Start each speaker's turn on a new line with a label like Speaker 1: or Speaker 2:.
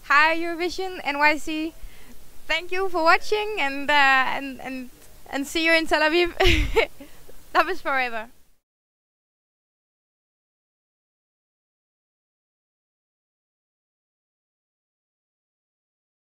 Speaker 1: Hi Eurovision NYC. Thank you for watching and see you in Tel Aviv. Love is forever.